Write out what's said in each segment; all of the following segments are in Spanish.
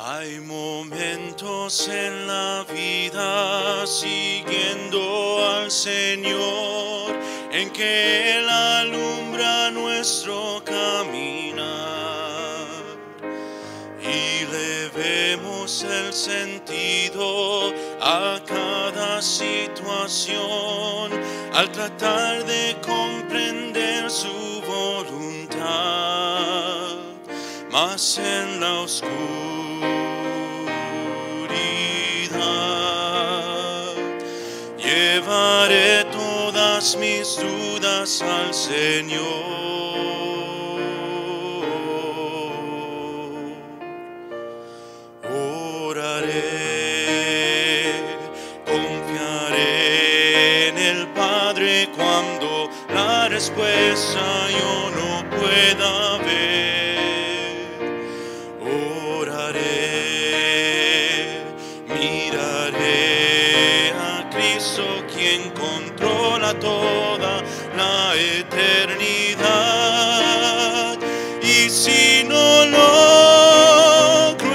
Hay momentos en la vida siguiendo al Señor en que Él alumbra nuestro caminar y le vemos el sentido a cada situación al tratar de comprender su voluntad, mas en la oscuridad llevaré todas mis dudas al Señor. Oraré, confiaré en el Padre cuando la respuesta yo no pueda ver. Oraré, miraré a Cristo quien controla toda la eternidad. Y si no logro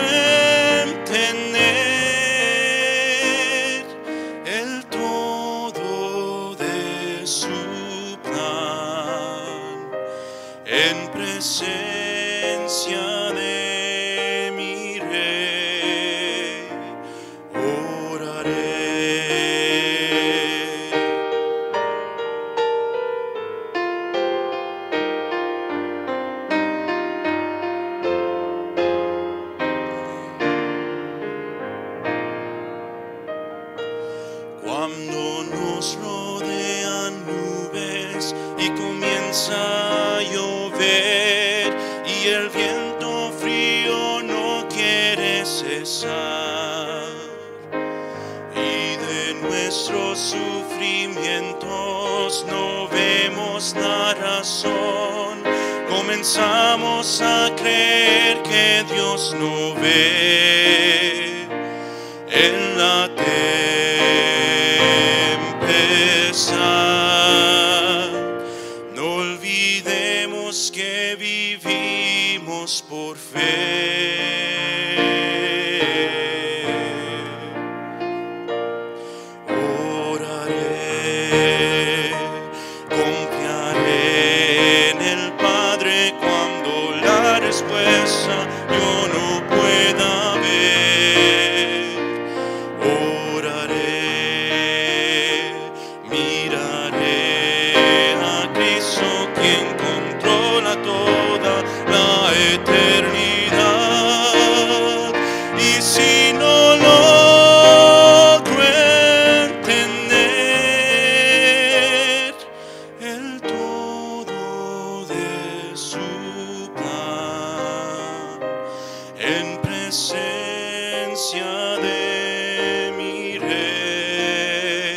entender el todo de su plan, en presencia de mi Rey, oraré. Cuando nos rodean nubes y comienza a llover y el viento frío no quiere cesar, y de nuestros sufrimientos no vemos la razón, comenzamos a creer que Dios no ve en la tempestad. No olvidemos que vivimos por fe. Oraré, confiaré en el Padre cuando la respuesta yo no pueda ver. Oraré, miraré a Cristo quien controla toda la eternidad. Y si no logro entender el todo de su plan, en presencia de mi Rey,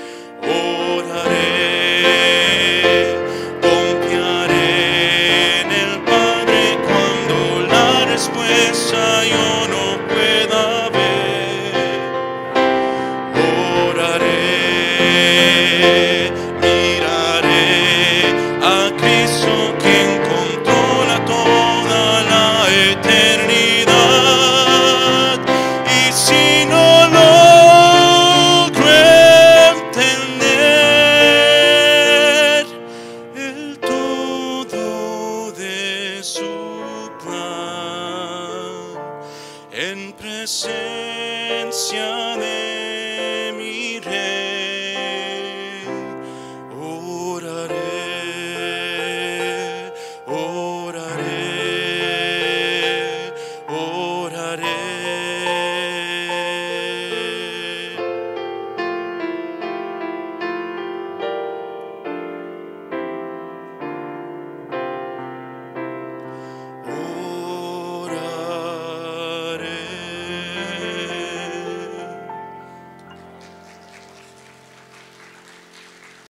oraré, confiaré en el Padre cuando la respuesta yo no pueda ver. Oraré, miraré a Cristo quien controla toda la eternidad. Y si no logro entender el todo de su plan, en presencia de